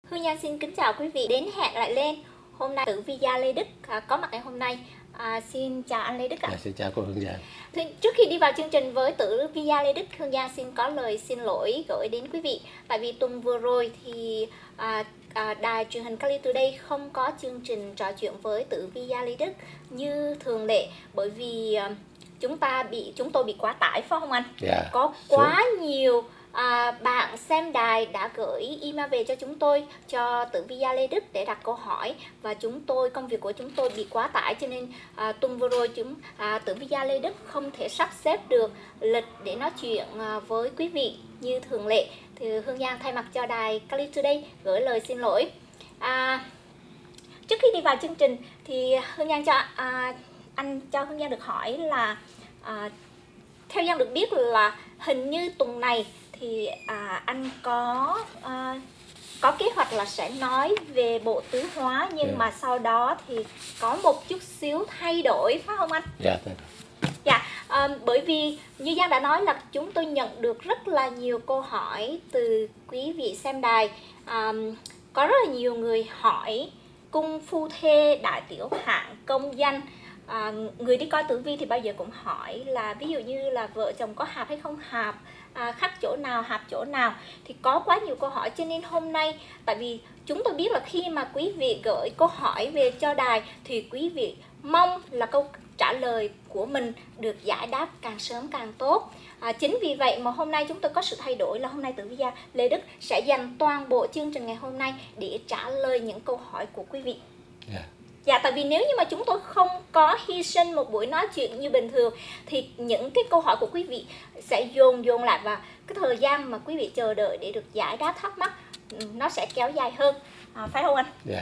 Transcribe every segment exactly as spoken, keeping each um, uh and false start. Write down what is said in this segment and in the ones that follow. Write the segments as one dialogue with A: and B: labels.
A: Hương Nhan xin kính chào quý vị đến hẹn lại lên. Hôm nay tử vi gia Lê Đức à, có mặt ngày hôm nay. À, xin chào anh Lê Đức ạ.
B: À, xin chào cô Hương Giang.
A: Trước khi đi vào chương trình với tử vi gia Lê Đức, Hương Giang xin có lời xin lỗi gửi đến quý vị. Tại vì tuần vừa rồi thì à, à, đài truyền hình Cali Today không có chương trình trò chuyện với tử vi gia Lê Đức như thường lệ, bởi vì à, chúng ta bị chúng tôi bị quá tải, phải không anh?
B: Yeah.
A: Có quá nhiều À, bạn xem đài đã gửi email về cho chúng tôi, cho tử vi gia Lê Đức để đặt câu hỏi, và chúng tôi công việc của chúng tôi bị quá tải, cho nên à, tuần vừa rồi chúng à, tử vi gia Lê Đức không thể sắp xếp được lịch để nói chuyện à, với quý vị như thường lệ. Thì Hương Giang thay mặt cho đài Cali Today gửi lời xin lỗi. À, trước khi đi vào chương trình thì Hương Giang cho à, anh cho Hương Giang được hỏi là à, theo Giang được biết là hình như tuần này thì à, anh có à, có kế hoạch là sẽ nói về bộ tứ hóa, nhưng yeah. mà sau đó thì có một chút xíu thay đổi, phải không anh?
B: Dạ. Yeah.
A: Dạ, à, bởi vì như Giang đã nói là chúng tôi nhận được rất là nhiều câu hỏi từ quý vị xem đài. À, có rất là nhiều người hỏi cung phu thê, đại tiểu hạng, công danh. À, người đi coi tử vi thì bao giờ cũng hỏi là ví dụ như là vợ chồng có hợp hay không hợp, à, khắc chỗ nào, hợp chỗ nào, thì có quá nhiều câu hỏi. Cho nên hôm nay, tại vì chúng tôi biết là khi mà quý vị gửi câu hỏi về cho đài thì quý vị mong là câu trả lời của mình được giải đáp càng sớm càng tốt. À, chính vì vậy mà hôm nay chúng tôi có sự thay đổi, là hôm nay tử vi gia Lê Đức sẽ dành toàn bộ chương trình ngày hôm nay để trả lời những câu hỏi của quý vị.
B: Yeah.
A: Dạ, tại vì nếu như mà chúng tôi không có hy sinh một buổi nói chuyện như bình thường thì những cái câu hỏi của quý vị sẽ dồn dồn lại, và cái thời gian mà quý vị chờ đợi để được giải đáp thắc mắc nó sẽ kéo dài hơn, à, phải không anh?
B: Yeah.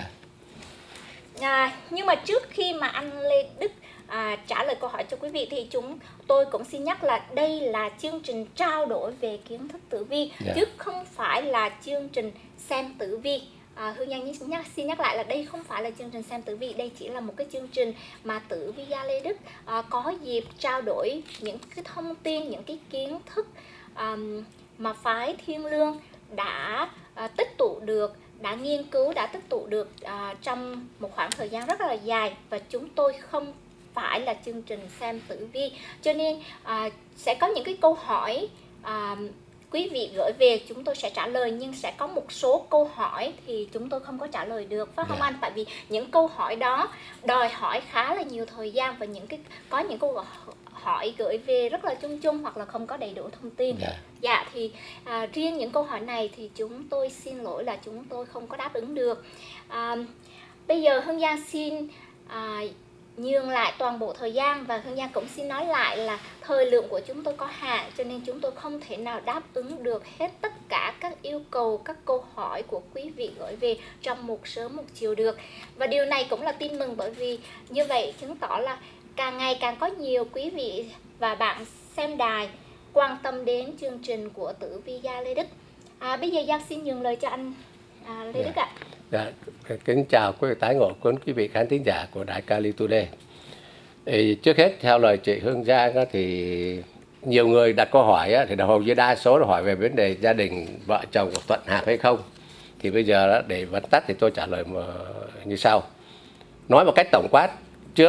A: À, nhưng mà trước khi mà anh Lê Đức à, trả lời câu hỏi cho quý vị thì chúng tôi cũng xin nhắc là đây là chương trình trao đổi về kiến thức tử vi, yeah. chứ không phải là chương trình xem tử vi. À, Hương Giang nhắc, xin nhắc lại là đây không phải là chương trình xem tử vi, đây chỉ là một cái chương trình mà tử vi gia Lê Đức à, có dịp trao đổi những cái thông tin, những cái kiến thức à, mà phái Thiên Lương đã à, tích tụ được, đã nghiên cứu, đã tích tụ được à, trong một khoảng thời gian rất là dài, và chúng tôi không phải là chương trình xem tử vi, cho nên à, sẽ có những cái câu hỏi à, quý vị gửi về chúng tôi sẽ trả lời, nhưng sẽ có một số câu hỏi thì chúng tôi không có trả lời được, phải không yeah. anh? Tại vì những câu hỏi đó đòi hỏi khá là nhiều thời gian, và những cái có những câu hỏi gửi về rất là chung chung hoặc là không có đầy đủ thông tin. Yeah. Dạ thì à, riêng những câu hỏi này thì chúng tôi xin lỗi là chúng tôi không có đáp ứng được. À, bây giờ Hương Giang xin à, nhường lại toàn bộ thời gian, và Hương Giang cũng xin nói lại là thời lượng của chúng tôi có hạn, cho nên chúng tôi không thể nào đáp ứng được hết tất cả các yêu cầu, các câu hỏi của quý vị gửi về trong một sớm một chiều được. Và điều này cũng là tin mừng, bởi vì như vậy chứng tỏ là càng ngày càng có nhiều quý vị và bạn xem đài quan tâm đến chương trình của tử vi gia Lê Đức. À, bây giờ Giang xin nhường lời cho anh à, Lê
B: Yeah.
A: Đức ạ.
B: Dạ, kính chào quý vị tái ngộ của quý vị khán thính giả của đài Cali Today. Thì trước hết theo lời chị Hương Giang thì nhiều người đặt câu hỏi thì hầu như đa số là hỏi về vấn đề gia đình vợ chồng có thuận hợp hay không. Thì bây giờ để vắn tắt thì tôi trả lời như sau. Nói một cách tổng quát trước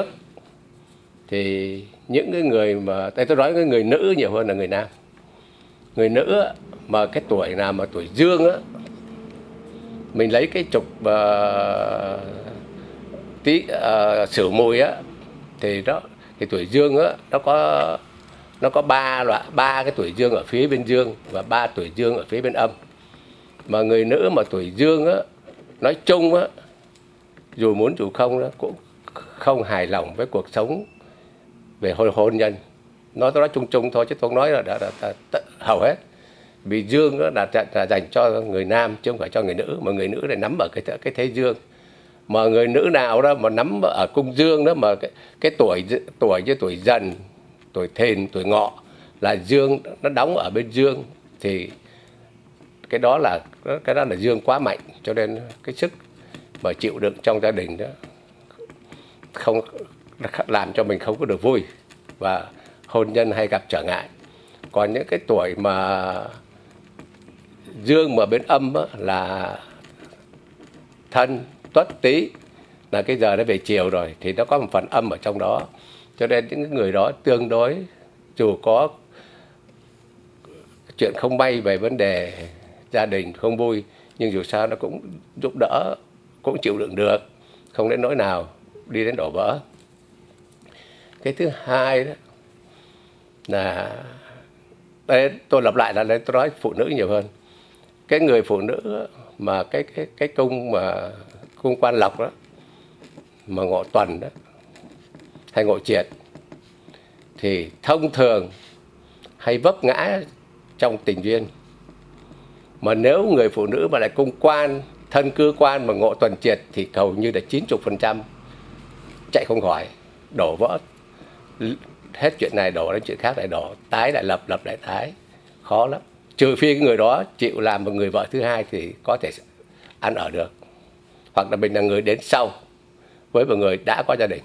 B: thì những cái người mà đây tôi nói cái người nữ nhiều hơn là người nam. Người nữ mà cái tuổi nào mà tuổi dương á, mình lấy cái trục uh, tí uh, Sửu Mùi á, thì đó thì tuổi dương á nó có nó có ba loại ba cái tuổi dương ở phía bên dương và ba tuổi dương ở phía bên âm. Mà người nữ mà tuổi dương á, nói chung á, dù muốn dù không đó, cũng không hài lòng với cuộc sống về hôn, hôn nhân. Nói tôi nói chung chung thôi chứ tôi không nói là đã, đã, đã, đã hầu hết. Vì dương đó là, là dành cho người nam chứ không phải cho người nữ, mà người nữ lại nắm ở cái cái thế dương. Mà người nữ nào đó mà nắm ở cung dương đó, mà cái, cái tuổi tuổi như tuổi Dần, tuổi Thìn, tuổi Ngọ là dương nó đóng ở bên dương, thì cái đó là cái đó là dương quá mạnh, cho nên cái sức mà chịu đựng trong gia đình đó không làm cho mình không có được vui, và hôn nhân hay gặp trở ngại. Còn những cái tuổi mà dương mà bên âm á, là Thân, Tuất, Tý là cái giờ nó về chiều rồi, thì nó có một phần âm ở trong đó. Cho nên những người đó tương đối, dù có chuyện không may về vấn đề gia đình không vui, nhưng dù sao nó cũng giúp đỡ, cũng chịu đựng được, không đến nỗi nào đi đến đổ vỡ. Cái thứ hai đó là, đây tôi lặp lại là đây tôi nói phụ nữ nhiều hơn. Cái người phụ nữ mà cái cái cái cung mà cung Quan Lộc đó, mà ngọ Tuần đó hay ngọ Triệt, thì thông thường hay vấp ngã trong tình duyên. Mà nếu người phụ nữ mà lại cung Quan, thân cư Quan mà ngọ Tuần Triệt thì hầu như là chín mươi phần trăm chạy không khỏi, đổ vỡ. Hết chuyện này đổ đến chuyện khác lại đổ, tái lại lập, lập lại tái, khó lắm. Trừ phi cái người đó chịu làm một người vợ thứ hai thì có thể ăn ở được, hoặc là mình là người đến sau với một người đã có gia đình.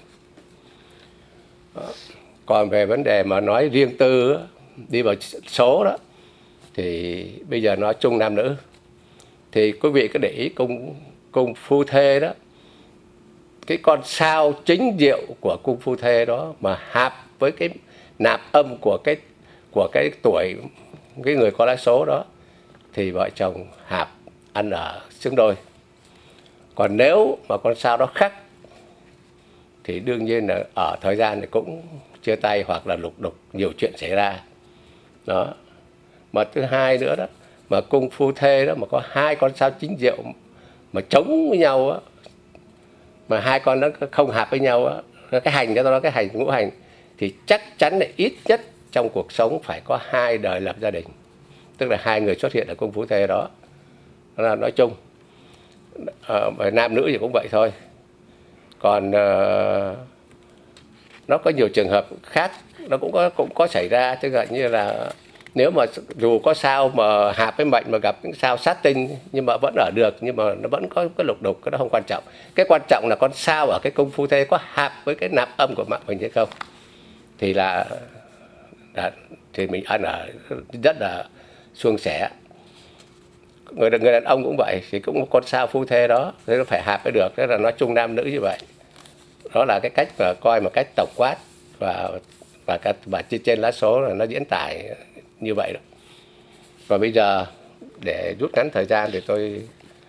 B: Còn về vấn đề mà nói riêng tư đi vào số đó, thì bây giờ nói chung nam nữ, thì quý vị có để ý cung cung phu thê đó, cái con sao chính diệu của cung phu thê đó mà hợp với cái nạp âm của cái của cái tuổi cái người có lá số đó, thì vợ chồng hợp ăn ở xứng đôi. Còn nếu mà con sao đó khác thì đương nhiên là ở thời gian này cũng chia tay hoặc là lục đục, nhiều chuyện xảy ra đó. Mà thứ hai nữa đó, mà cung phu thê đó mà có hai con sao chính diệu mà chống với nhau á, mà hai con nó không hợp với nhau á, cái hành đó, cái hành ngũ hành, thì chắc chắn là ít nhất trong cuộc sống phải có hai đời lập gia đình, tức là hai người xuất hiện ở cung phu thê đó. Đó là nói chung. À, nam nữ thì cũng vậy thôi. Còn uh, nó có nhiều trường hợp khác, nó cũng có cũng có xảy ra, tức là như là nếu mà dù có sao mà hợp với mệnh mà gặp những sao sát tinh nhưng mà vẫn ở được, nhưng mà nó vẫn có cái lục đục, cái đó không quan trọng. Cái quan trọng là con sao ở cái cung phu thê có hợp với cái nạp âm của mạng mình hay không, thì là, là thì mình ăn ở rất là suôn sẻ. Người người đàn ông cũng vậy, thì cũng có con sao phu thê đó, nên nó phải hợp với được. Đó là nói chung nam nữ như vậy. Đó là cái cách mà coi một cách tổng quát, và và các và trên lá số là nó diễn tải như vậy đó. Và bây giờ để rút ngắn thời gian thì tôi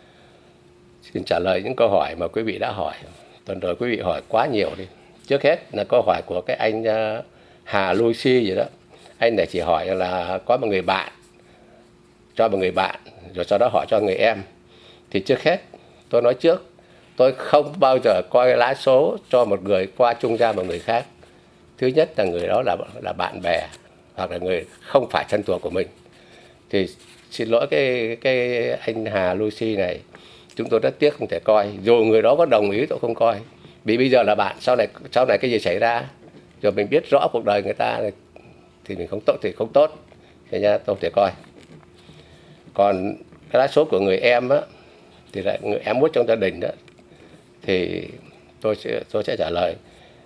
B: xin trả lời những câu hỏi mà quý vị đã hỏi. Tuần rồi quý vị hỏi quá nhiều đi. Trước hết là câu hỏi của cái anh Hà Lucy gì đó. Anh này chỉ hỏi là có một người bạn, cho một người bạn, rồi sau đó hỏi cho người em. Thì trước hết tôi nói trước, tôi không bao giờ coi lá số cho một người qua trung gian một người khác. Thứ nhất là người đó là là bạn bè hoặc là người không phải thân thuộc của mình. Thì xin lỗi cái cái anh Hà Lucy này, chúng tôi rất tiếc không thể coi. Dù người đó có đồng ý tôi không coi. Vì bây giờ là bạn, sau này sau này cái gì xảy ra, rồi mình biết rõ cuộc đời người ta thì mình không tốt thì không tốt, thì nha tôi không thể coi. Còn cái lá số của người em á, thì lại người em út trong gia đình đó, thì tôi sẽ tôi sẽ trả lời.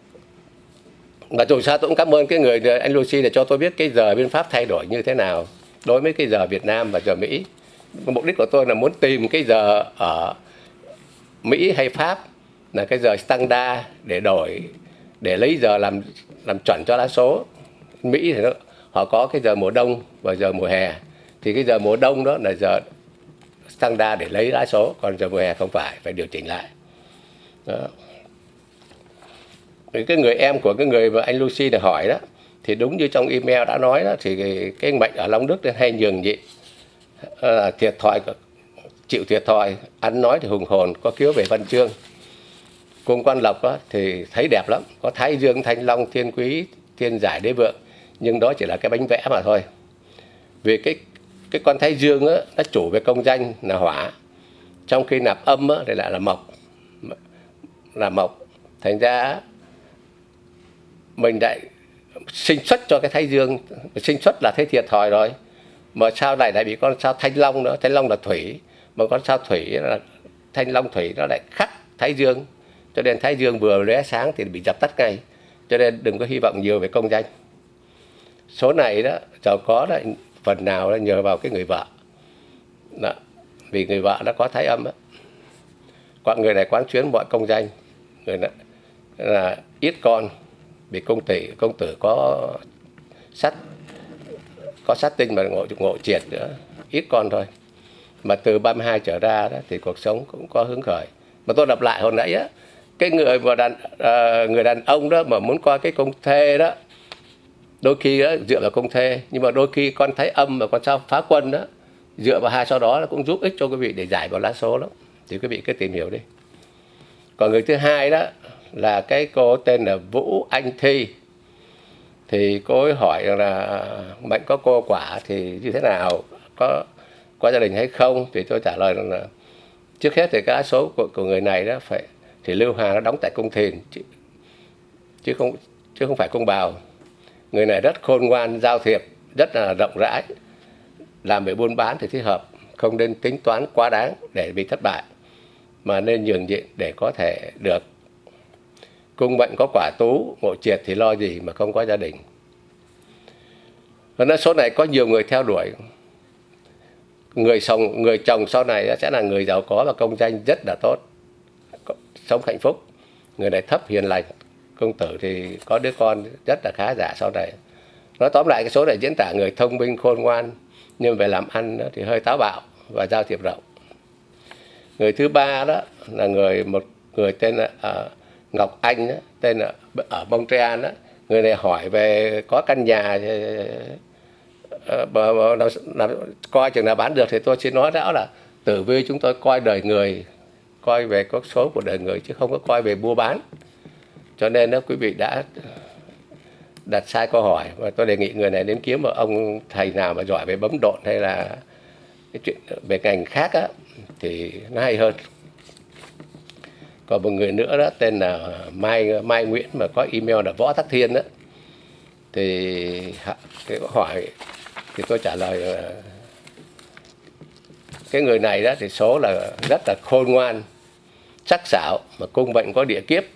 B: Và dù sao tôi cũng cảm ơn cái người anh Lucy để cho tôi biết cái giờ bên Pháp thay đổi như thế nào đối với cái giờ Việt Nam và giờ Mỹ. Mục đích của tôi là muốn tìm cái giờ ở Mỹ hay Pháp là cái giờ standard để đổi, để lấy giờ làm làm chuẩn cho lá số. Mỹ thì nó, họ có cái giờ mùa đông và giờ mùa hè, thì cái giờ mùa đông đó là giờ standard để lấy lá số, còn giờ mùa hè không phải, phải điều chỉnh lại đó. Cái người em của cái người mà anh Lucy này hỏi đó, thì đúng như trong email đã nói đó, thì cái, cái mệnh ở Long Đức hay nhường nhịn, à, thiệt thòi, chịu thiệt thòi, ăn nói thì hùng hồn, có khiếu về văn chương. Cung Quan Lộc đó, thì thấy đẹp lắm, có Thái Dương, Thanh Long, Thiên Quý, Thiên Giải, Đế Vượng, nhưng đó chỉ là cái bánh vẽ mà thôi. Vì cái cái con Thái Dương đó, nó chủ về công danh là hỏa, trong khi nạp âm đó, thì lại là mộc, là mộc. Thành ra mình lại sinh xuất cho cái Thái Dương, sinh xuất là thấy thiệt thòi rồi. Mà sao này lại bị con sao Thanh Long nữa, Thanh Long là thủy, mà con sao thủy là Thanh Long thủy nó lại khắc Thái Dương, cho nên Thái Dương vừa lóe sáng thì bị dập tắt ngay. Cho nên đừng có hy vọng nhiều về công danh. Số này đó giàu có là phần nào là nhờ vào cái người vợ đó, vì người vợ đã có thái âm đó. người này quán xuyến mọi công danh, người này là ít con, vì công tỷ công tử có sát có sát tinh mà ngộ ngộ triệt nữa, ít con thôi. Mà từ ba mươi hai trở ra đó thì cuộc sống cũng có hứng khởi. Mà tôi lặp lại hồi nãy á, cái người mà đàn uh, người đàn ông đó mà muốn coi cái công thê đó, đôi khi đó, dựa vào công thê, nhưng mà đôi khi con thái âm mà con sao phá quân đó, dựa vào hai số đó nó cũng giúp ích cho quý vị để giải vào lá số lắm, thì quý vị cứ tìm hiểu đi. Còn người thứ hai đó là cái cô tên là Vũ Anh Thi, thì cô ấy hỏi rằng là mệnh có cô quả thì như thế nào, có có gia đình hay không, thì tôi trả lời rằng là trước hết thì cái lá số của, của người này đó phải thì Lưu Hà nó đóng tại cung Thìn chứ, chứ không chứ không phải cung Bào. Người này rất khôn ngoan, giao thiệp rất là rộng rãi, làm về buôn bán thì thích hợp, không nên tính toán quá đáng để bị thất bại, mà nên nhường nhịn để có thể được. Cung mệnh có quả tú, ngộ triệt thì lo gì mà không có gia đình. Và số này có nhiều người theo đuổi. Người chồng, người chồng sau này sẽ là người giàu có và công danh rất là tốt, sống hạnh phúc. Người này thấp hiền lành, công tử thì có đứa con rất là khá giả sau này. Nói tóm lại cái số này diễn tả người thông minh khôn ngoan, nhưng về làm ăn thì hơi táo bạo và giao thiệp rộng. Người thứ ba đó là người một người tên là uh, Ngọc Anh đó, tên là ở Montreal đó. Người này hỏi về có căn nhà uh, uh, uh, coi chừng nào bán được, thì tôi xin nói rõ là tử vi chúng tôi coi đời người, coi về có số của đời người chứ không có coi về mua bán. Cho nên đó quý vị đã đặt sai câu hỏi, và tôi đề nghị người này đến kiếm một ông thầy nào mà giỏi về bấm độn hay là cái chuyện về ngành khác á, thì nó hay hơn. Còn một người nữa đó tên là Mai Mai Nguyễn mà có email là Võ Tắc Thiên đó, thì cái hỏi thì tôi trả lời là cái người này đó thì số là rất là khôn ngoan, sắc sảo, mà cung mệnh có địa kiếp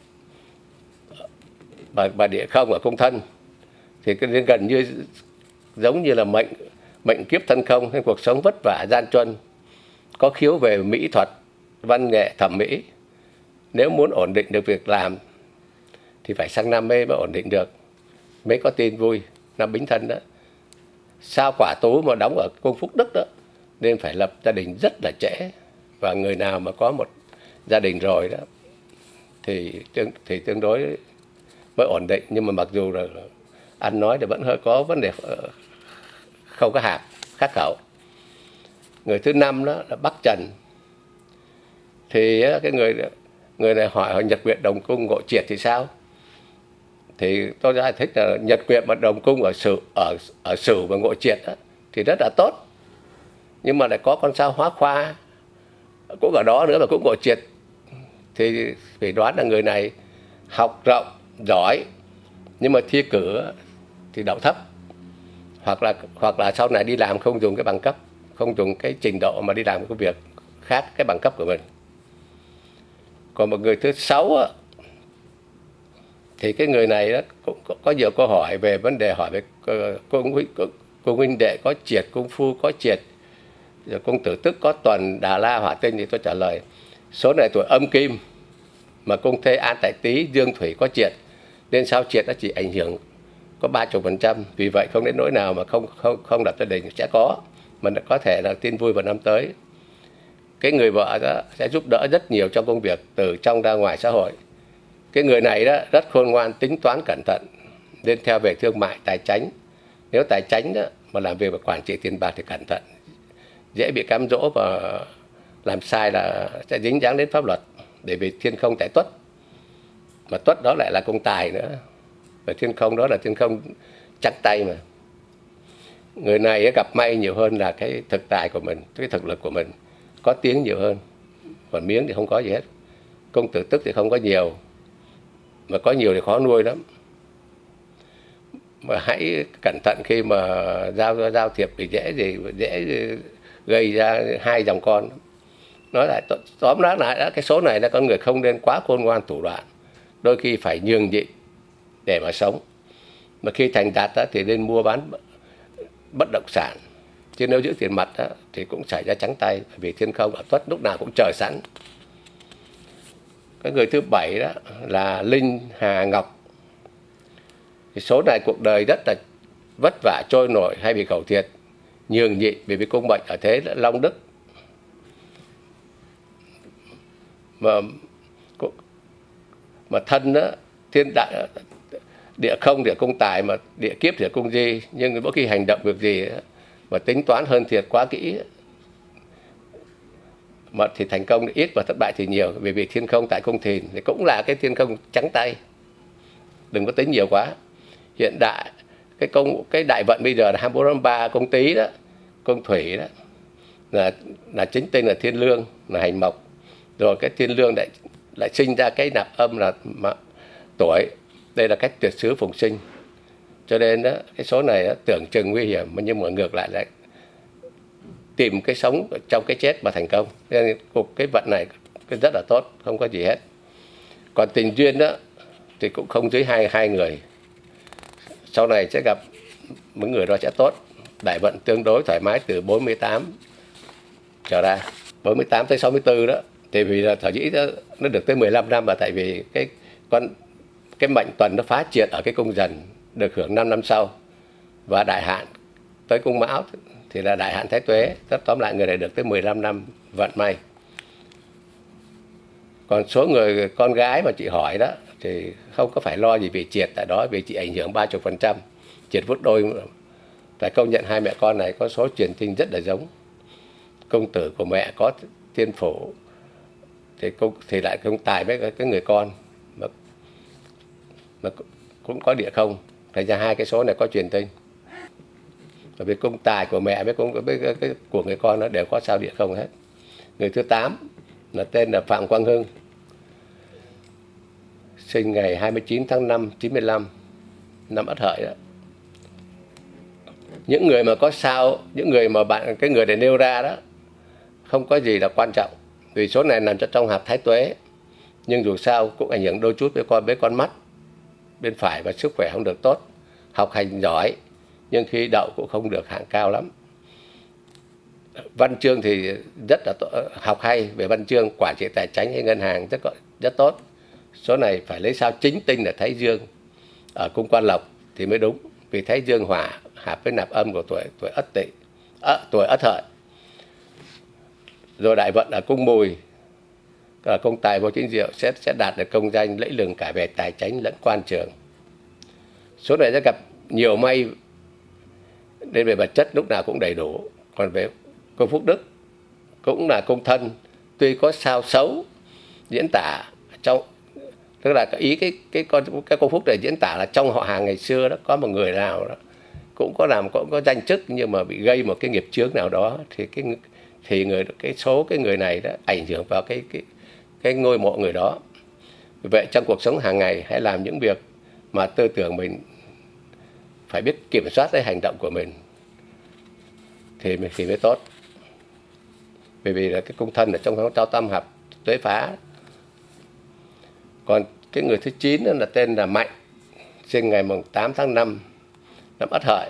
B: và, và địa không ở cung thân, thì cái gần như giống như là mệnh mệnh kiếp thân không, nên cuộc sống vất vả gian truân, có khiếu về mỹ thuật, văn nghệ, thẩm mỹ. Nếu muốn ổn định được việc làm thì phải sang năm mới mới ổn định được, mới có tin vui. Năm Bính Thân đó, sao quả tú mà đóng ở cung Phúc Đức đó, nên phải lập gia đình rất là trễ. Và người nào mà có một gia đình rồi đó thì thì tương đối mới ổn định, nhưng mà mặc dù là ăn nói thì vẫn hơi có vấn đề không có hạp, khắc khẩu. Người thứ năm đó là Bắc Trần, thì cái người người này hỏi, hỏi Nhật Nguyệt đồng cung ngộ triệt thì sao? Thì tôi giải thích là Nhật Nguyệt mà đồng cung ở Sửu ở ở Sửu và ngộ triệt đó, thì rất là tốt, nhưng mà lại có con sao Hóa Khoa cũng ở đó nữa mà cũng ngộ triệt, thì phải đoán là người này học rộng giỏi, nhưng mà thi cử thì đậu thấp, hoặc là hoặc là sau này đi làm không dùng cái bằng cấp, không dùng cái trình độ mà đi làm cái công việc khác cái bằng cấp của mình. Còn một người thứ sáu á, thì cái người này đó cũng có, có nhiều câu hỏi về vấn đề hỏi về cung huynh cung huynh đệ có triệt, cung phu có triệt, rồi cung tử tức có tuần, Đà La, Hỏa Tinh, thì tôi trả lời số này tuổi âm kim, mà cung thê An tại Tý, Dương Thủy có triệt, nên sao triệt nó chỉ ảnh hưởng có ba mươi phần trăm, vì vậy không đến nỗi nào mà không không không lập gia đình sẽ có, mà có thể là tin vui vào năm tới. Cái người vợ đó sẽ giúp đỡ rất nhiều trong công việc từ trong ra ngoài xã hội. Cái người này đó rất khôn ngoan, tính toán cẩn thận, nên theo về thương mại, tài chánh. Nếu tài chánh đó mà làm việc và quản trị tiền bạc thì cẩn thận, dễ bị cám dỗ và làm sai là sẽ dính dáng đến pháp luật, để vì thiên không tại tuất, mà tuất đó lại là cung tài nữa, và thiên không đó là thiên không trắng tay mà. Người này gặp may nhiều hơn là cái thực tài của mình, cái thực lực của mình, có tiếng nhiều hơn, còn miếng thì không có gì hết. Công tử tức thì không có nhiều, mà có nhiều thì khó nuôi lắm. Mà hãy cẩn thận khi mà giao giao thiệp thì dễ gì dễ gây ra hai dòng con. Nói lại tóm lại là cái số này là con người không nên quá khôn ngoan thủ đoạn, đôi khi phải nhường nhịn để mà sống. Mà khi thành đạt đó, thì nên mua bán bất động sản, chứ nếu giữ tiền mặt đó, thì cũng xảy ra trắng tay, vì thiên không ở tuất lúc nào cũng chờ sẵn. cái người thứ bảy đó là Linh Hà Ngọc. Thì số này cuộc đời rất là vất vả, trôi nổi hay bị khẩu thiệt, nhường nhịn vì bị cung bệnh ở thế Long Đức. Mà mà thân đó, thiên đại địa không địa cung tài, mà địa kiếp địa cung di, nhưng mỗi khi hành động việc gì mà tính toán hơn thiệt quá kỹ mà thì thành công ít và thất bại thì nhiều, vì vì thiên không tại cung Thìn thì cũng là cái thiên không trắng tay, đừng có tính nhiều quá. Hiện đại cái công cái đại vận bây giờ là hai mươi bốn tháng ba cung Tý đó, cung Thủy đó là là chính tinh là thiên lương, là hành mộc, rồi cái thiên lương lại lại sinh ra cái nạp âm là mà, tuổi, đây là cách tuyệt xứ phùng sinh. Cho nên đó, cái số này đó, tưởng chừng nguy hiểm nhưng mà ngược lại lại tìm cái sống trong cái chết mà thành công. Nên cục cái vận này rất là tốt, không có gì hết. Còn tình duyên đó thì cũng không dưới hai hai người. Sau này sẽ gặp mấy người đó sẽ tốt. Đại vận tương đối thoải mái từ bốn mươi tám trở ra, bốn mươi tám tới sáu mươi tư đó. Thì vì là thời dĩ đó, nó được tới mười lăm năm, mà tại vì cái con cái mệnh tuần nó phá triệt ở cái cung Dần, được hưởng năm năm sau, và đại hạn tới cung Mão thì là đại hạn Thái Tuế. Tất tóm lại người này được tới mười lăm năm vận may. Còn số người con gái mà chị hỏi đó thì không có phải lo gì vì triệt tại đó, vì chị ảnh hưởng ba mươi phần trăm, triệt vút đôi. Phải công nhận hai mẹ con này có số truyền tinh rất là giống. Công tử của mẹ có thiên phủ thì công thì lại công tài với cái người con mà, mà cũng có địa không, thành ra hai cái số này có truyền tinh. Bởi vì công tài của mẹ với công với cái, cái của người con nó đều có sao địa không hết. Người thứ tám là tên là Phạm Quang Hưng, sinh ngày hai mươi chín tháng năm chín mươi lăm, năm Ất Hợi đó. Những người mà có sao, những người mà bạn cái người để nêu ra đó không có gì là quan trọng, vì số này nằm trong hạt Thái Tuế, nhưng dù sao cũng ảnh hưởng đôi chút với con với con mắt bên phải, và sức khỏe không được tốt. Học hành giỏi nhưng khi đậu cũng không được hạng cao lắm. Văn chương thì rất là tốt, học hay về văn chương, quản trị tài chính hay ngân hàng rất rất tốt. Số này phải lấy sao chính tinh là Thái Dương ở cung Quan Lộc thì mới đúng, vì Thái Dương hỏa hợp với nạp âm của tuổi tuổi Ất Tỵ, à, tuổi Ất Hợi. Rồi đại vận ở cung Mùi, ở công tài vô chính diệu sẽ sẽ đạt được công danh lẫy lừng cả về tài chính lẫn quan trường. Số này sẽ gặp nhiều may, nên về vật chất lúc nào cũng đầy đủ. Còn về cung Phúc Đức cũng là cung Thân, tuy có sao xấu diễn tả trong, tức là cái ý cái cái con cái cung Phúc này diễn tả là trong họ hàng ngày xưa đó có một người nào đó cũng có làm cũng có danh chức nhưng mà bị gây một cái nghiệp chướng nào đó, thì cái thì người cái số cái người này đó ảnh hưởng vào cái cái cái ngôi mộ người đó. Vì vậy trong cuộc sống hàng ngày hãy làm những việc mà tư tưởng mình phải biết kiểm soát cái hành động của mình thì thì mới tốt. Bởi vì là cái cung Thân ở trong Trao Tam Hợp Tuế phá. Còn cái người thứ chín là tên là Mạnh, sinh ngày tám tháng năm năm Ất Hợi.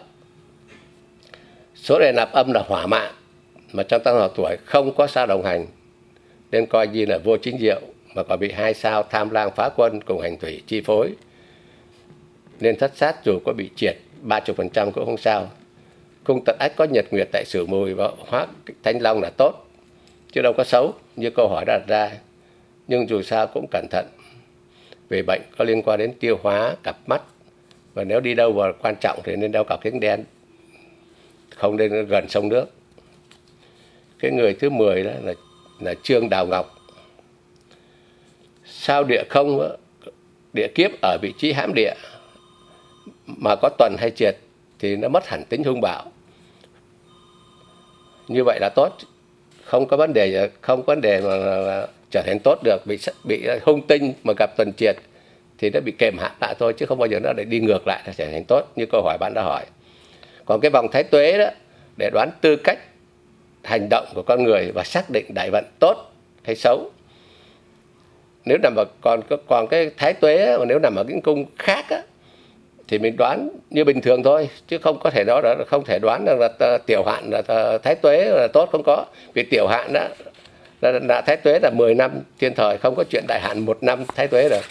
B: Số này nạp âm là hỏa mạng, mà trong tam hợp tuổi không có sao đồng hành, nên coi như là vô chính diệu, mà còn bị hai sao Tham Lang Phá Quân cùng hành thủy chi phối, nên thất sát dù có bị triệt ba mươi phần trăm cũng không sao. Cung Tận Ách có nhật nguyệt tại Sửu Mùi và Hóa Thanh Long là tốt, chứ đâu có xấu như câu hỏi đặt ra. Nhưng dù sao cũng cẩn thận, vì bệnh có liên quan đến tiêu hóa, cặp mắt, và nếu đi đâu vào quan trọng thì nên đeo cặp kính đen, không nên gần sông nước. Cái người thứ mười đó là là Trương Đào Ngọc, sao địa không, địa kiếp ở vị trí hãm địa mà có tuần hay triệt thì nó mất hẳn tính hung bạo. Như vậy là tốt, không có vấn đề không có vấn đề mà, mà, mà trở thành tốt được. Bị bị hung tinh mà gặp tuần triệt thì nó bị kềm hãm lại thôi, chứ không bao giờ nó để đi ngược lại là trở thành tốt như câu hỏi bạn đã hỏi. Còn cái vòng Thái Tuế đó để đoán tư cách hành động của con người và xác định đại vận tốt hay xấu. Nếu nằm ở còn còn cái Thái Tuế mà nếu nằm ở những cung khác á, thì mình đoán như bình thường thôi, chứ không có thể đó là không thể đoán là, là tiểu hạn là Thái Tuế là tốt, không có. Vì tiểu hạn đó là, là thái tuế là mười năm thiên thời, không có chuyện đại hạn một năm thái tuế rồi.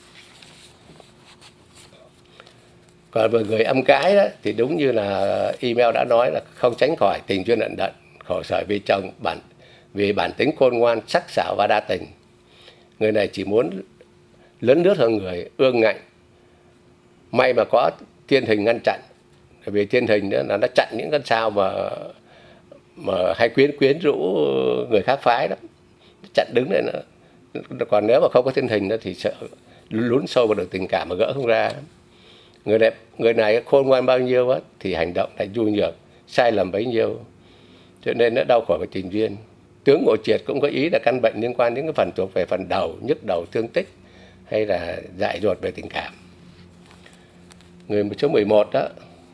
B: Còn với người âm cái đó thì đúng như là email đã nói là không tránh khỏi tình duyên ẩn đận, khổ sở vì chồng, bản vì bản tính khôn ngoan, sắc sảo và đa tình. Người này chỉ muốn lớn lướt hơn người, ương ngạnh. May mà có thiên hình ngăn chặn, vì thiên hình đó là nó chặn những con sao mà mà hay quyến quyến rũ người khác phái đó, chặn đứng này nữa. Còn nếu mà không có thiên hình đó thì sợ lún sâu vào được tình cảm mà gỡ không ra. Người này, người này khôn ngoan bao nhiêu á, thì hành động lại nhu nhược, sai lầm bấy nhiêu, cho nên nó đau khổ về tình duyên. Tướng Ngộ Triệt cũng có ý là căn bệnh liên quan đến cái phần thuộc về phần đầu, nhức đầu, thương tích hay là dại dột về tình cảm. Người số mười một đó,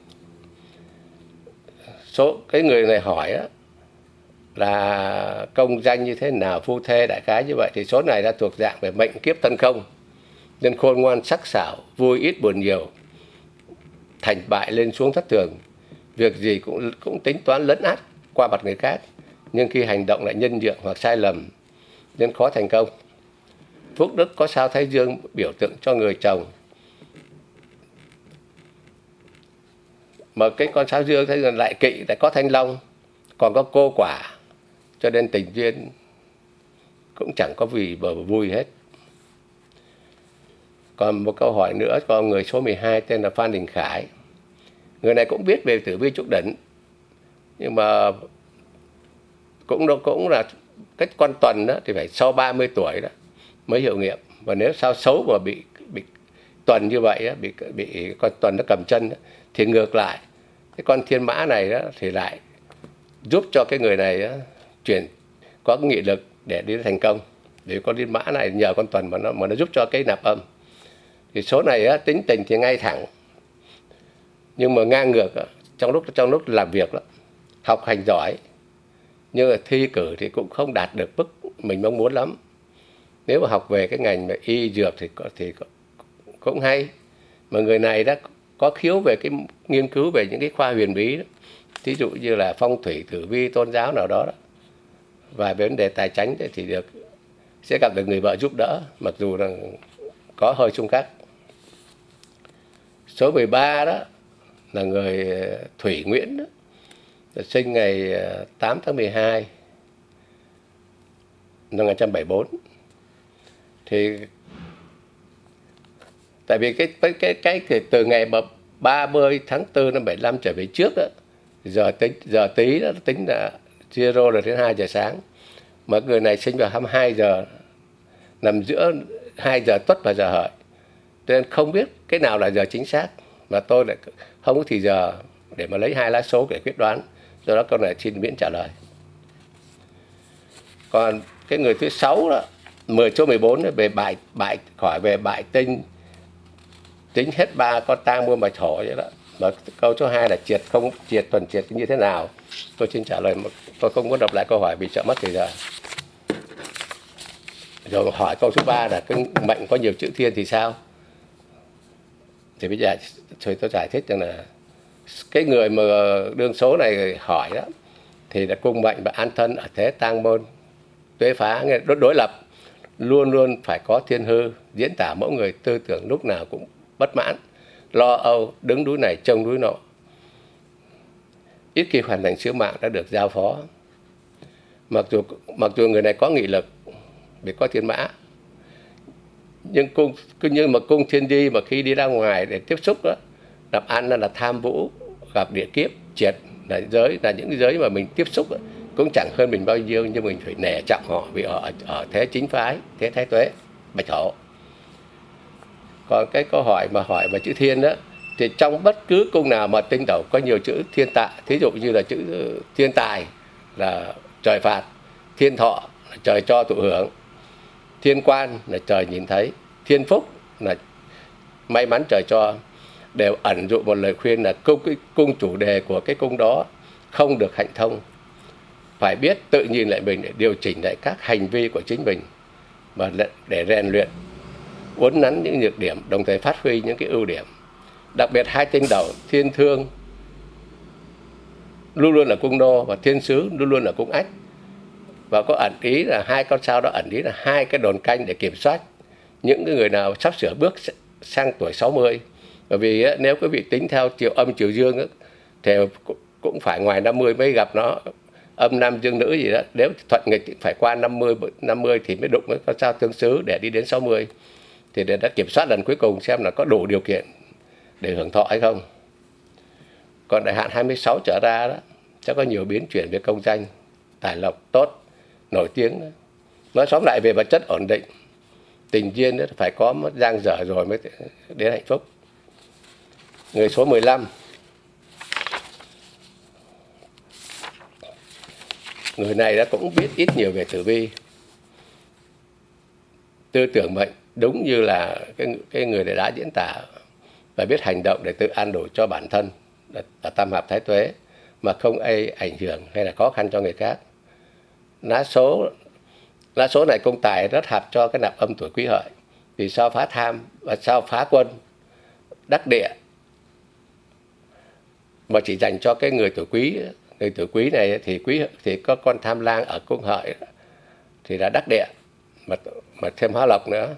B: số cái người này hỏi á, là công danh như thế nào, phu thê đại khái như vậy, thì số này đã thuộc dạng về mệnh kiếp thân không, nên khôn ngoan sắc sảo, vui ít buồn nhiều, thành bại lên xuống thất thường, việc gì cũng cũng tính toán lấn át qua mặt người khác, nhưng khi hành động lại nhân nhượng hoặc sai lầm nên khó thành công. Phúc đức có sao Thái Dương biểu tượng cho người chồng, mà cái con sao Dương thấy lại kỵ lại có Thanh Long, còn có cô quả, cho nên tình duyên cũng chẳng có vì bờ vui hết. Còn một câu hỏi nữa có người số mười hai tên là Phan Đình Khải. Người này cũng biết về tử vi trúc đỉnh, nhưng mà cũng nó cũng là cái con tuần đó thì phải sau ba mươi tuổi đó mới hiệu nghiệm. Và nếu sao xấu mà bị bị tuần như vậy đó, bị bị con tuần nó cầm chân đó, thì ngược lại cái con thiên mã này đó thì lại giúp cho cái người này đó, chuyển có cái nghị lực để đi thành công. Vì con thiên mã này nhờ con tuần mà nó mà nó giúp cho cái nạp âm. Thì số này á, tính tình thì ngay thẳng, nhưng mà ngang ngược á, trong lúc trong lúc làm việc đó, học hành giỏi, nhưng mà thi cử thì cũng không đạt được mức mình mong muốn lắm. Nếu mà học về cái ngành mà y dược thì có, thì có, cũng hay, mà người này đã có khiếu về cái nghiên cứu về những cái khoa huyền bí đó, ví dụ như là phong thủy, tử vi, tôn giáo nào đó, đó. Và về vấn đề tài chánh thì được sẽ gặp được người vợ giúp đỡ, mặc dù là có hơi xung khắc. Số mười ba đó là người Thủy Nguyễn đó, sinh ngày tám tháng mười hai năm một nghìn chín trăm bảy mươi tư. Thì tại vì cái cái cái, cái thì từ ngày ba mươi tháng tư năm bảy mươi lăm trở về trước đó, giờ tính giờ tí đó tính là zero là đến hai giờ sáng. Mà người này sinh vào hai mươi hai giờ, nằm giữa hai giờ tuất và giờ hợi, nên không biết cái nào là giờ chính xác, mà tôi lại không có thì giờ để mà lấy hai lá số để quyết đoán, do đó câu này xin miễn trả lời. Còn cái người thứ sáu đó, mười số mười bốn về bại bại khỏi về bại tinh, tính hết ba con tang mua bạch hổ vậy đó. Mà câu số hai là triệt không triệt tuần triệt như thế nào, tôi xin trả lời, tôi không muốn đọc lại câu hỏi vì sợ mất thời gian. Rồi hỏi câu số ba là cái mệnh có nhiều chữ thiên thì sao? Thì bây giờ tôi giải thích rằng là cái người mà đương số này hỏi đó thì là cung mệnh và an thân ở thế tang môn tuế phá, nghe đối, đối lập, luôn luôn phải có thiên hư, diễn tả mẫu người tư tưởng lúc nào cũng bất mãn, lo âu, đứng núi này trông núi nọ, ít khi hoàn thành sứ mạng đã được giao phó. Mặc dù mặc dù người này có nghị lực vì có thiên mã, nhưng cung nhưng mà cung thiên di mà khi đi ra ngoài để tiếp xúc đó, làm ăn là tham vũ, gặp địa kiếp, triệt là giới là những cái giới mà mình tiếp xúc đó, cũng chẳng hơn mình bao nhiêu, nhưng mình phải nể trọng họ vì ở ở thế chính phái, thế thái tuế, bạch hổ. Còn cái câu hỏi mà hỏi về chữ thiên đó, thì trong bất cứ cung nào mà tinh斗có nhiều chữ thiên tài, thí dụ như là chữ thiên tài là trời phạt, thiên thọ là trời cho thụ hưởng, thiên quan là trời nhìn thấy, thiên phúc là may mắn trời cho, đều ẩn dụ một lời khuyên là cung, cái cung chủ đề của cái cung đó không được hạnh thông, phải biết tự nhìn lại mình để điều chỉnh lại các hành vi của chính mình và để rèn luyện, uốn nắn những nhược điểm, đồng thời phát huy những cái ưu điểm. Đặc biệt hai tinh斗thiên thương luôn luôn là cung đô và thiên sứ luôn luôn là cung ách, và có ẩn ý là hai con sao đó ẩn ý là hai cái đồn canh để kiểm soát những cái người nào sắp sửa bước sang tuổi sáu mươi. Bởi vì nếu quý vị tính theo chiều âm chiều dương thì cũng phải ngoài năm mươi mới gặp nó, âm nam dương nữ gì đó, nếu thuận nghịch thì phải qua năm mươi năm mươi thì mới đụng với con sao tương xứ để đi đến sáu mươi. Thì để đã kiểm soát lần cuối cùng xem là có đủ điều kiện để hưởng thọ hay không. Còn đại hạn hai mươi sáu trở ra đó sẽ có nhiều biến chuyển về công danh, tài lộc tốt, nổi tiếng đó. Nói tóm lại về vật chất ổn định, tình duyên đó phải có mất giang dở rồi mới đến hạnh phúc. Người số mười lăm, người này đã cũng biết ít nhiều về tử vi, tư tưởng mệnh đúng như là cái, cái người này đã diễn tả, và biết hành động để tự an ủi cho bản thân ở tam hợp thái tuế mà không ai ảnh hưởng hay là khó khăn cho người khác. Lá số lá số này công tài rất hợp cho cái nạp âm tuổi Quý Hợi, vì sao phá tham và sao phá quân đắc địa, mà chỉ dành cho cái người tuổi Quý. Người tuổi Quý này thì Quý thì có con tham lang ở cung Hợi thì là đắc địa, mà mà thêm hóa lộc nữa.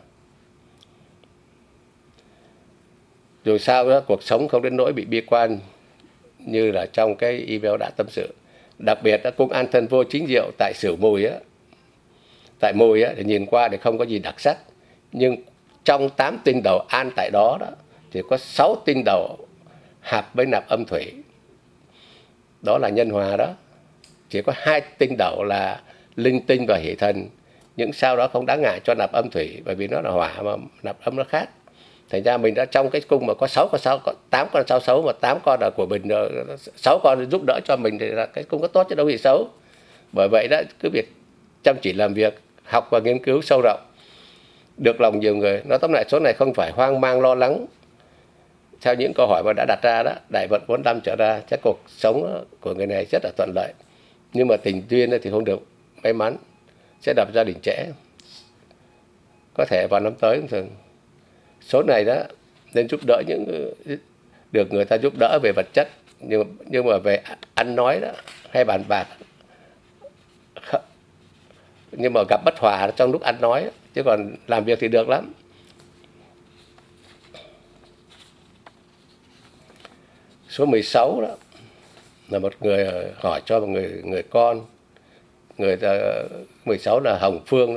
B: Dù sao đó, cuộc sống không đến nỗi bị bi quan như là trong cái email đã tâm sự. Đặc biệt là cung an thân vô chính diệu tại Sửu Mùi á, tại Mùi á, thì nhìn qua thì không có gì đặc sắc, nhưng trong tám tinh đầu an tại đó đó thì có sáu tinh đầu hợp với nạp âm thủy, đó là nhân hòa đó. Chỉ có hai tinh đầu là linh tinh và hỷ thần, những sao đó không đáng ngại cho nạp âm thủy, bởi vì nó là hỏa mà nạp âm nó khác. Thành ra mình đã trong cái cung mà có sáu con sao, có tám con sao xấu mà tám con là của mình, sáu con giúp đỡ cho mình thì là cái cung có tốt chứ đâu gì xấu. Bởi vậy đó, cứ việc chăm chỉ làm việc, học và nghiên cứu sâu rộng, được lòng nhiều người. Nói tóm lại số này không phải hoang mang lo lắng theo những câu hỏi mà đã đặt ra đó. Đại vận bốn năm trở ra chắc cuộc sống của người này rất là thuận lợi, nhưng mà tình duyên thì không được may mắn, sẽ đập gia đình trễ, có thể vào năm tới cũng thường. Số này đó nên giúp đỡ những được người ta giúp đỡ về vật chất, nhưng nhưng mà về ăn nói đó hay bàn bạc, nhưng mà gặp bất hòa trong lúc ăn nói, chứ còn làm việc thì được lắm. Số mười sáu đó là một người hỏi cho một người người con, người ta mười sáu là Hồng Phương đó.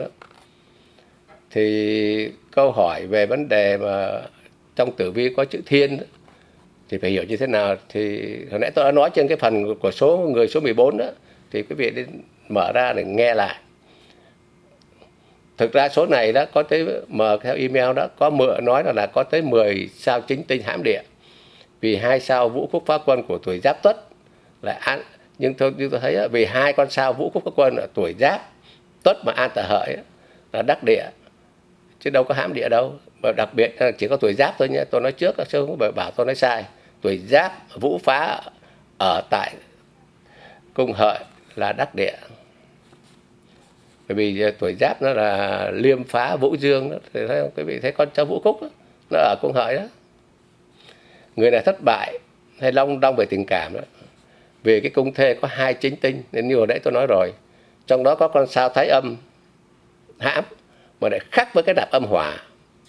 B: Thì câu hỏi về vấn đề mà trong tử vi có chữ thiên đó, thì phải hiểu như thế nào. Thì hồi nãy tôi đã nói trên cái phần của số người số mười bốn đó, thì quý vị nên mở ra để nghe lại. Thực ra số này đó có tới, mà theo email đó có mượn nói là, là có tới mười sao chính tinh hãm địa, vì hai sao Vũ Khúc Phá Quân của tuổi Giáp Tuất là an, nhưng tôi như tôi thấy đó, vì hai con sao Vũ Khúc Phá Quân ở tuổi Giáp Tuất mà an tại Hợi là đắc địa, chứ đâu có hãm địa đâu. Và đặc biệt là chỉ có tuổi Giáp thôi nhé, tôi nói trước chứ không phải bảo tôi nói sai. Tuổi Giáp Vũ Phá ở tại cung Hợi là đắc địa, bởi vì tuổi Giáp nó là liêm phá Vũ Dương đó. Thì thấy không? Quý vị thấy con cháu Vũ Khúc đó, nó ở cung Hợi đó. Người này thất bại hay long đong về tình cảm đó, vì cái cung thê có hai chính tinh, nên như hồi nãy tôi nói rồi, trong đó có con sao Thái Âm hãm mà lại khác với cái nạp âm hỏa,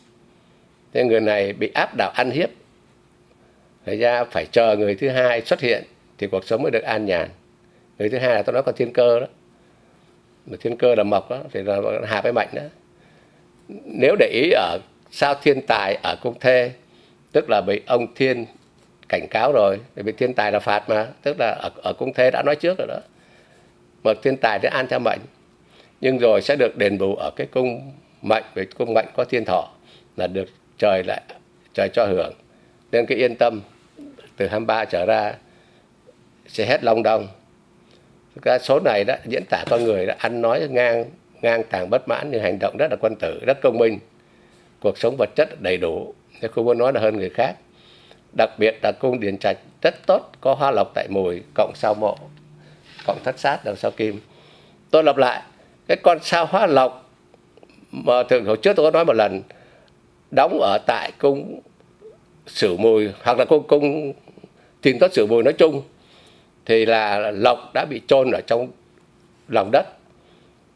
B: nên người này bị áp đảo ăn hiếp, thành ra phải chờ người thứ hai xuất hiện thì cuộc sống mới được an nhàn. Người thứ hai là tôi nói con thiên cơ đó, mà thiên cơ là mộc đó, thì là hạp với mạnh đó. Nếu để ý ở sao thiên tài ở cung thê, tức là bị ông thiên cảnh cáo rồi, vì thiên tài là phạt mà, tức là ở, ở cung thê đã nói trước rồi đó, mà thiên tài sẽ an theo mệnh, nhưng rồi sẽ được đền bù ở cái cung mệnh, vì cung mệnh có thiên thọ là được trời lại trời cho hưởng, nên cái yên tâm từ hai mươi ba trở ra sẽ hết long đong. Cái số này đó diễn tả con người đã ăn nói ngang ngang tàng bất mãn, nhưng hành động rất là quân tử, rất công minh, cuộc sống vật chất đầy đủ, nhưng không muốn nói là hơn người khác. Đặc biệt là cung Điền Trạch rất tốt, có hoa lộc tại Mùi, cộng sao Mộ, cộng thất sát đằng sao Kim. Tôi lặp lại, cái con sao hoa lộc mà thường hồi trước tôi có nói một lần, đóng ở tại cung Sửu Mùi hoặc là cung cung Thiên Tuất Sửu Mùi nói chung, thì là lộc đã bị chôn ở trong lòng đất,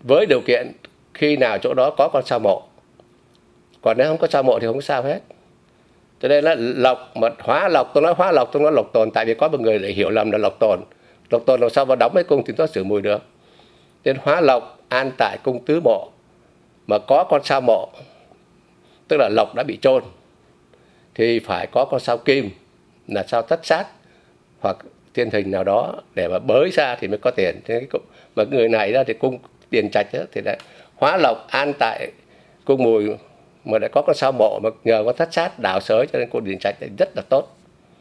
B: với điều kiện khi nào chỗ đó có con sao mộ. Còn nếu không có sao mộ thì không có sao hết. Cho nên là lộc, mà hóa lộc, tôi nói hóa lộc, tôi nói lộc tồn, tại vì có một người lại hiểu lầm là lộc tồn. Lộc tồn làm sao mà đóng mấy cung thì nó sửa mùi được. Nên hóa lộc an tại cung tứ mộ mà có con sao mộ, tức là lộc đã bị chôn, thì phải có con sao kim là sao thất sát hoặc thiên hình nào đó để mà bới ra thì mới có tiền. Thế mà người này ra thì cung tiền trạch đó, thì lại hóa lộc an tại cung mùi mà lại có con sao mộ, mà nhờ có thất sát đào sới cho nên cung tiền trạch rất là tốt.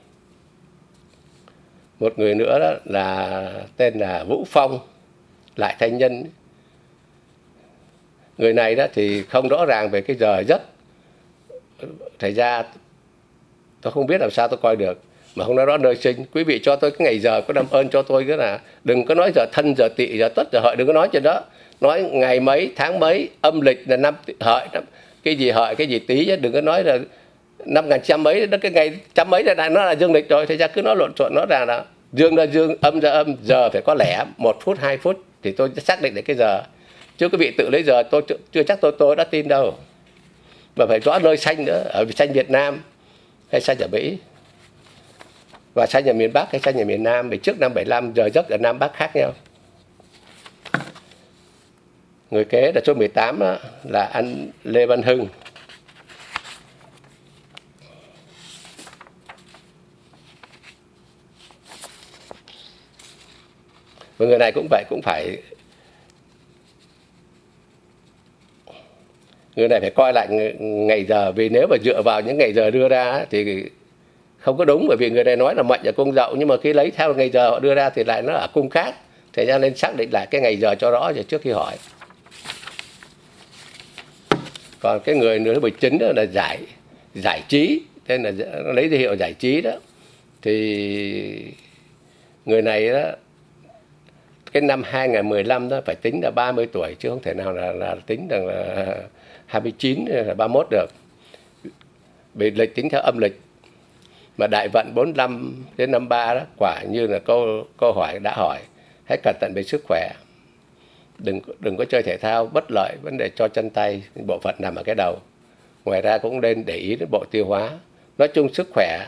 B: Một người nữa đó là tên là Vũ Phong, lại thanh nhân. Người này đó thì không rõ ràng về cái giờ giấc, thành ra tôi không biết làm sao tôi coi được, mà không nói rõ nơi sinh. Quý vị cho tôi cái ngày giờ có làm ơn cho tôi cái là đừng có nói giờ thân, giờ tỵ, giờ tuất, giờ hợi, đừng có nói chuyện đó. Nói ngày mấy, tháng mấy, âm lịch là năm hợi, cái gì hợi, cái gì tý chứ đừng có nói là năm ngàn trăm mấy, đó cái ngày trăm mấy là nó là dương lịch rồi. Thành ra cứ nói lộn xộn, nó ra là dương là dương, âm ra âm, giờ phải có lẻ một phút, hai phút thì tôi xác định được cái giờ. Chứ quý vị tự lấy giờ tôi chưa chắc tôi tôi đã tin đâu. Mà phải rõ nơi sanh nữa, ở sanh Việt Nam hay sanh ở Mỹ, và sanh ở miền Bắc hay sanh ở miền Nam. Vì trước năm bảy lăm giờ giấc ở Nam Bắc khác nhau. Người kế là số mười tám đó, là anh Lê Văn Hưng. Và người này cũng vậy, cũng phải người này phải coi lại ngày giờ, vì nếu mà dựa vào những ngày giờ đưa ra thì không có đúng. Bởi vì người này nói là mệnh ở cung Dậu, nhưng mà khi lấy theo ngày giờ họ đưa ra thì lại nó ở cung khác. Thế cho nên xác định lại cái ngày giờ cho rõ rồi trước khi hỏi. Còn cái người nữa mười chín đó là giải giải trí, tên là lấy danh hiệu giải trí đó, thì người này đó cái năm hai nghìn không trăm mười lăm đó phải tính là ba mươi tuổi, chứ không thể nào là, là tính rằng là hai mươi chín hay là ba mươi mốt được. Vì lịch tính theo âm lịch, mà đại vận bốn mươi lăm đến năm mươi ba đó, quả như là câu câu hỏi đã hỏi, hãy cẩn thận về sức khỏe, đừng đừng có chơi thể thao bất lợi, vấn đề cho chân tay, bộ phận nằm ở cái đầu. Ngoài ra cũng nên để ý đến bộ tiêu hóa. Nói chung sức khỏe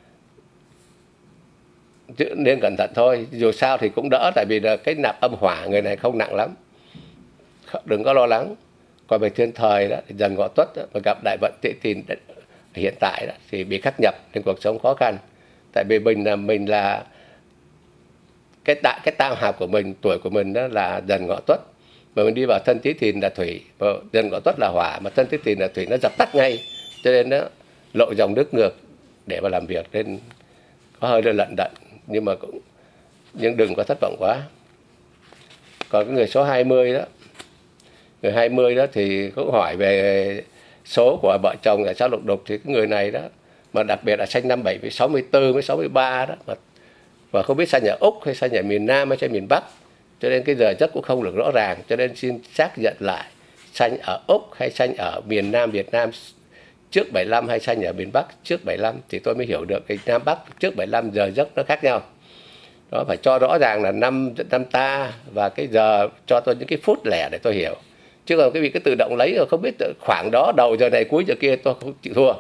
B: nên cẩn thận thôi, dù sao thì cũng đỡ, tại vì là cái nạp âm hỏa người này không nặng lắm, đừng có lo lắng. Còn về thiên thời đó, thì dần ngọ tuất đó, mà gặp đại vận tỵ thìn hiện tại đó, thì bị khắc nhập nên cuộc sống khó khăn. Tại vì mình là mình là cái đại cái tam hạp của mình, tuổi của mình đó là dần ngọ tuất, mà mình đi vào thân tý thìn là thủy, và dần ngọ tuất là hỏa, mà thân tý thìn là thủy, nó dập tắt ngay, cho nên nó lộ dòng nước ngược để mà làm việc, nên có hơi lận đận, nhưng mà cũng nhưng đừng có thất vọng quá. Còn cái người số hai mươi đó, người hai mươi đó thì cũng hỏi về số của vợ chồng ở sao lục đục, thì cái người này đó, mà đặc biệt là sanh năm bảy với sáu mươi tư với sáu mươi ba đó, mà và không biết sanh ở Úc hay sanh ở miền Nam hay sanh miền Bắc, cho nên cái giờ giấc cũng không được rõ ràng. Cho nên xin xác nhận lại sanh ở Úc hay sanh ở miền Nam Việt Nam trước bảy lăm hay sanh ở miền Bắc trước bảy lăm, thì tôi mới hiểu được cái Nam Bắc trước bảy lăm giờ giấc nó khác nhau. Đó, phải cho rõ ràng là năm năm ta và cái giờ, cho tôi những cái phút lẻ để tôi hiểu. Chứ còn cái vị cứ tự động lấy rồi không biết khoảng đó đầu giờ này cuối giờ kia, tôi không chịu thua.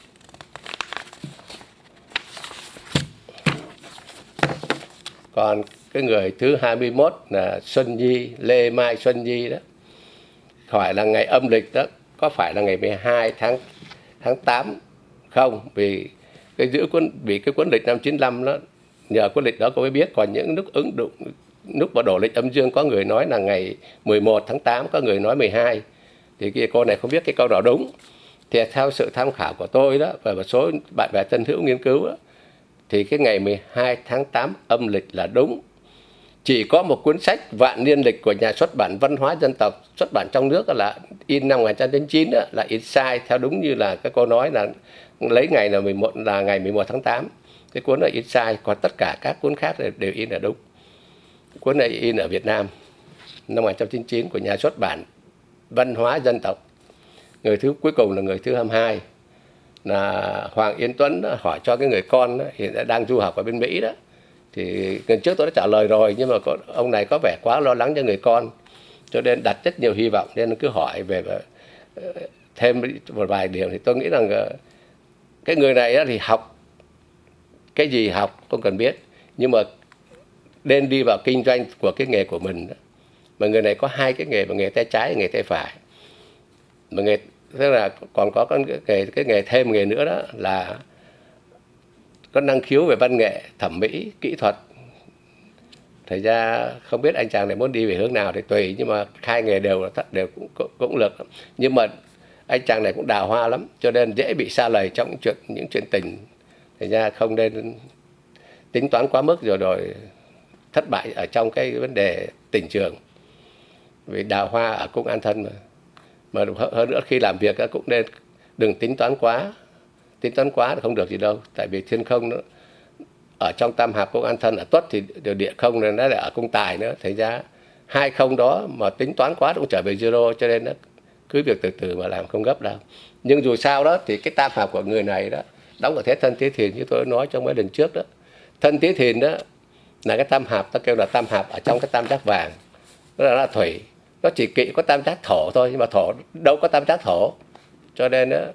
B: Còn cái người thứ hai mươi mốt là Xuân Nhi, Lê Mai Xuân Nhi đó, hỏi là ngày âm lịch đó có phải là ngày mười hai tháng tháng tám không? Vì cái giữ cuốn vì cái cuốn lịch năm chín lăm đó, nhờ cuốn lịch đó cô mới biết. Còn những lúc ứng dụng lúc mà đổ lịch âm dương, có người nói là ngày mười một tháng tám, có người nói mười hai, thì cái cô này không biết cái câu nào đúng. Thì theo sự tham khảo của tôi đó và một số bạn bè thân hữu nghiên cứu đó, thì cái ngày mười hai tháng tám âm lịch là đúng. Chỉ có một cuốn sách Vạn Niên Lịch của nhà xuất bản Văn hóa Dân tộc xuất bản trong nước là in năm một nghìn chín trăm chín mươi chín đó, là in sai theo đúng như là các cô nói, là lấy ngày là mười một là ngày mười một tháng tám. Cái cuốn này in sai, còn tất cả các cuốn khác đều in là đúng. Cuốn này in ở Việt Nam năm một nghìn chín trăm chín mươi chín của nhà xuất bản Văn hóa Dân tộc. Người thứ cuối cùng là người thứ hai mươi hai là Hoàng Yên Tuấn đó, hỏi cho cái người con đó, hiện đang du học ở bên Mỹ đó. Thì lần trước tôi đã trả lời rồi, nhưng mà có, ông này có vẻ quá lo lắng cho người con, cho nên đặt rất nhiều hy vọng, nên cứ hỏi về thêm một vài điểm. Thì tôi nghĩ rằng cái người này thì học cái gì học không cần biết, nhưng mà nên đi vào kinh doanh của cái nghề của mình. Mà người này có hai cái nghề, mà nghề tay trái và nghề tay phải. Mà nghề tức là còn có cái nghề cái nghề thêm nghề nữa, đó là có năng khiếu về văn nghệ, thẩm mỹ, kỹ thuật. Thành ra không biết anh chàng này muốn đi về hướng nào thì tùy, nhưng mà hai nghề đều đều cũng cũng, cũng lực. Nhưng mà anh chàng này cũng đào hoa lắm, cho nên dễ bị sa lầy trong chuyện những chuyện tình. Thành ra không nên tính toán quá mức rồi rồi thất bại ở trong cái vấn đề tình trường. Vì đào hoa ở cung an thân mà. Mà hơn nữa khi làm việc cũng nên đừng tính toán quá. Tính toán quá thì không được gì đâu. Tại vì thiên không nó ở trong tam hợp cung an thân ở Tuất thì địa không nên nó lại ở cung tài nữa. Thành ra hai không đó mà tính toán quá cũng trở về zero, cho nên nó cứ việc từ từ mà làm, không gấp đâu. Nhưng dù sao đó thì cái tam hợp của người này đó đóng ở thế thân Tý Thìn, như tôi nói trong mấy lần trước đó. Thân Tý Thìn đó là cái tam hợp, ta kêu là tam hợp ở trong cái tam giác vàng, đó là, là thủy. Nó chỉ kỵ có tam giác thổ thôi, nhưng mà thổ đâu có tam giác thổ. Cho nên đó,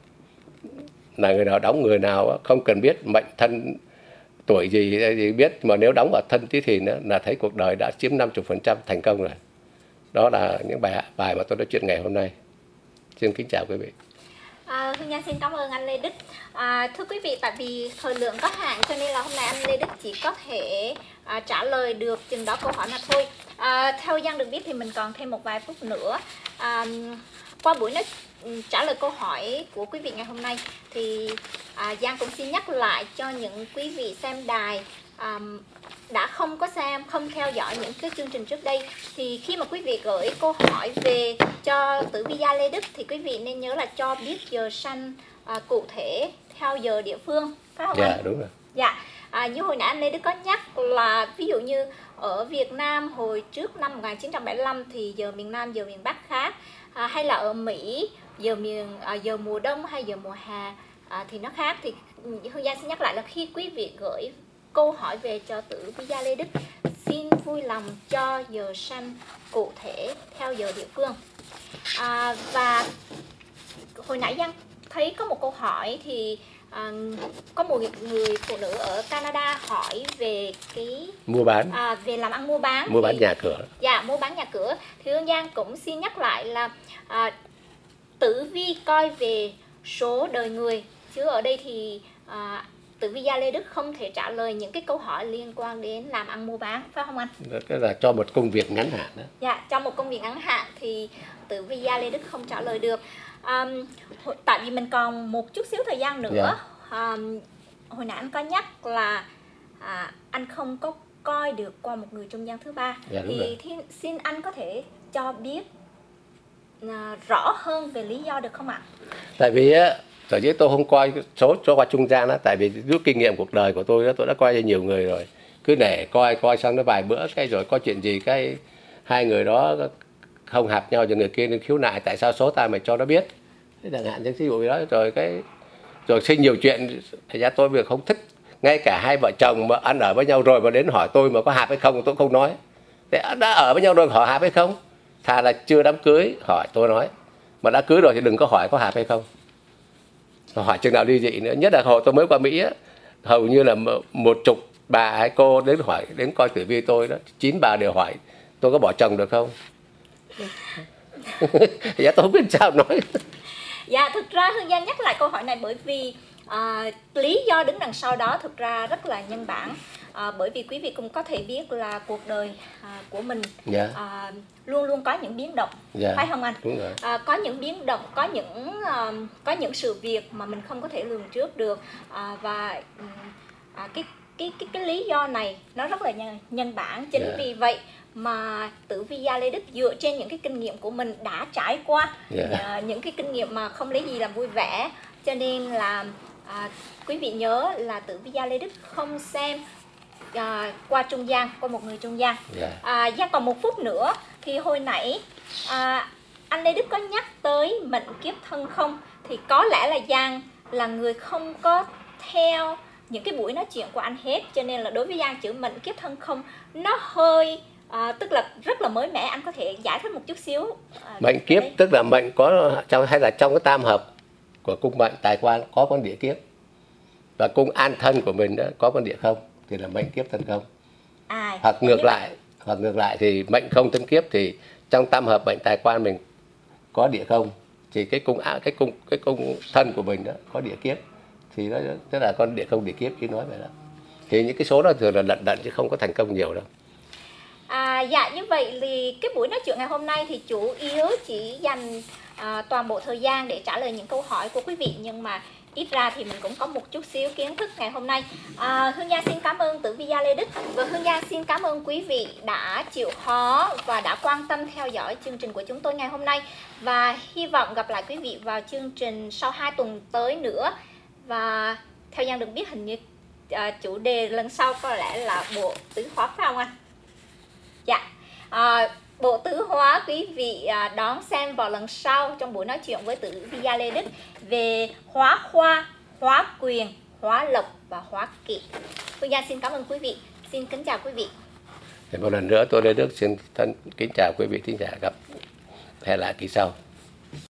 B: là người nào đóng người nào đó, không cần biết mệnh thân tuổi gì, gì biết, mà nếu đóng ở thân Tý Thìn đó, là thấy cuộc đời đã chiếm năm mươi phần trăm thành công rồi. Đó là những bài bài mà tôi nói chuyện ngày hôm nay. Xin kính chào quý vị.
A: À, Hương Giang xin cảm ơn anh Lê Đức. À, thưa quý vị, tại vì thời lượng có hạn cho nên là hôm nay anh Lê Đức chỉ có thể à, trả lời được chừng đó câu hỏi mà thôi. À, theo Giang được biết thì mình còn thêm một vài phút nữa. À, qua buổi nói trả lời câu hỏi của quý vị ngày hôm nay thì à, Giang cũng xin nhắc lại cho những quý vị xem đài à, đã không có xem, không theo dõi những cái chương trình trước đây, thì khi mà quý vị gửi câu hỏi về cho tử vi gia Lê Đức thì quý vị nên nhớ là cho biết giờ sanh à, cụ thể theo giờ địa phương, phải không
B: Dạ,
A: anh?
B: đúng rồi.
A: Dạ, à, như hồi nãy anh Lê Đức có nhắc là ví dụ như ở Việt Nam hồi trước năm một nghìn chín trăm bảy mươi lăm thì giờ miền Nam, giờ miền Bắc khác, à, hay là ở Mỹ giờ miền à, giờ mùa đông hay giờ mùa hè à, thì nó khác. Thì Hương Giang xin nhắc lại là khi quý vị gửi câu hỏi về cho tử vi gia Lê Đức, xin vui lòng cho giờ sanh cụ thể theo giờ địa phương. À, và hồi nãy Giang thấy có một câu hỏi thì à, có một người phụ nữ ở Canada hỏi về cái
B: Mua bán,
A: à, về làm ăn mua bán,
B: mua bán
A: thì,
B: nhà cửa.
A: Dạ, mua bán nhà cửa. Thì Hương Giang cũng xin nhắc lại là à, tử vi coi về số đời người, chứ ở đây thì à, tử vi gia Lê Đức không thể trả lời những cái câu hỏi liên quan đến làm ăn mua bán, phải không anh?
B: Cái là cho một công việc ngắn hạn đó.
A: Dạ, trong một công việc ngắn hạn thì tử vi gia Lê Đức không trả lời được. À, tại vì mình còn một chút xíu thời gian nữa.
B: Dạ.
A: À, hồi nãy anh có nhắc là à, anh không có coi được qua một người trung gian thứ ba.
B: Dạ,
A: thì, thì xin anh có thể cho biết à, rõ hơn về lý do được không ạ?
B: Tại vì á, sở dĩ tôi không coi số cho qua trung gian đó, tại vì rút kinh nghiệm cuộc đời của tôi đó, tôi đã coi cho nhiều người rồi. Cứ để coi coi xong nó vài bữa cái rồi có chuyện gì cái hai người đó không hợp nhau, rồi người kia nên khiếu nại tại sao số ta mày cho nó biết. Thế chẳng hạn như ví dụ đó, rồi cái rồi sinh nhiều chuyện. Thành ra tôi việc không thích, ngay cả hai vợ chồng mà ăn ở với nhau rồi mà đến hỏi tôi mà có hợp hay không tôi không nói. Thế đã ở với nhau rồi hỏi hợp hay không, thà là chưa đám cưới hỏi tôi nói, mà đã cưới rồi thì đừng có hỏi có hợp hay không, hỏi chừng nào ly dị nữa. Nhất là hồi tôi mới qua Mỹ á, hầu như là một chục bà hay cô đến hỏi, đến coi tử vi tôi đó, chín bà đều hỏi tôi có bỏ chồng được không. Dạ tôi không biết sao nói.
A: Dạ, thực ra Hương Giang nhắc lại câu hỏi này bởi vì à, lý do đứng đằng sau đó thực ra rất là nhân bản. À, bởi vì quý vị cũng có thể biết là cuộc đời à, của mình
B: Yeah.
A: à, luôn luôn có những biến động,
B: Yeah.
A: phải không anh?
B: Đúng rồi.
A: À, có những biến động, có những à, có những sự việc mà mình không có thể lường trước được, à, và à, cái cái cái cái lý do này nó rất là nhân, nhân bản. Chính
B: Yeah.
A: vì vậy mà tử vi gia Lê Đức dựa trên những cái kinh nghiệm của mình đã trải qua,
B: Yeah.
A: à, những cái kinh nghiệm mà không lấy gì làm vui vẻ, cho nên là à, quý vị nhớ là tử vi gia Lê Đức không xem à, qua trung gian, qua một người trung gian.
B: Yeah.
A: À, Giang còn một phút nữa thì hồi nãy à, anh Lê Đức có nhắc tới mệnh kiếp thân không, thì có lẽ là Giang là người không có theo những cái buổi nói chuyện của anh hết, cho nên là đối với Giang chữ mệnh kiếp thân không nó hơi À, tức là rất là mới mẻ, anh có thể giải thích một chút xíu. À,
B: Mệnh kiếp
A: đấy.
B: tức là mệnh có trong hay là trong cái tam hợp của cung mệnh tài quan có con địa kiếp, và cung an thân của mình đó có con địa không thì là mệnh kiếp thân không.
A: À,
B: Hoặc ngược
A: nhưng
B: lại, hoặc ngược lại thì mệnh không thân kiếp thì trong tam hợp mệnh tài quan mình có địa không thì cái cung á cái cung cái cung thân của mình đó có địa kiếp thì nó tức là con địa không địa kiếp chứ nói vậy đó. Thì những cái số đó thường là lận đận chứ không có thành công nhiều đâu.
A: À, dạ như vậy thì cái buổi nói chuyện ngày hôm nay thì chủ yếu chỉ dành à, toàn bộ thời gian để trả lời những câu hỏi của quý vị, nhưng mà ít ra thì mình cũng có một chút xíu kiến thức ngày hôm nay. à, Hương Giang xin cảm ơn Tử Vi Gia Lê Đức, và Hương Giang xin cảm ơn quý vị đã chịu khó và đã quan tâm theo dõi chương trình của chúng tôi ngày hôm nay, và hy vọng gặp lại quý vị vào chương trình sau hai tuần tới nữa. Và theo Giang được biết hình như à, chủ đề lần sau có lẽ là bộ tứ hóa phải không anh? Dạ, à, bộ tứ hóa quý vị à, đón xem vào lần sau trong buổi nói chuyện với Tử Vi Gia Lê Đức về hóa khoa, hóa quyền, hóa lộc và hóa kỵ. Hương Giang xin cảm ơn quý vị, xin kính chào quý vị.
B: Một lần nữa tôi Lê Đức xin thân kính chào quý vị thính giả, gặp hẹn lại kỳ sau.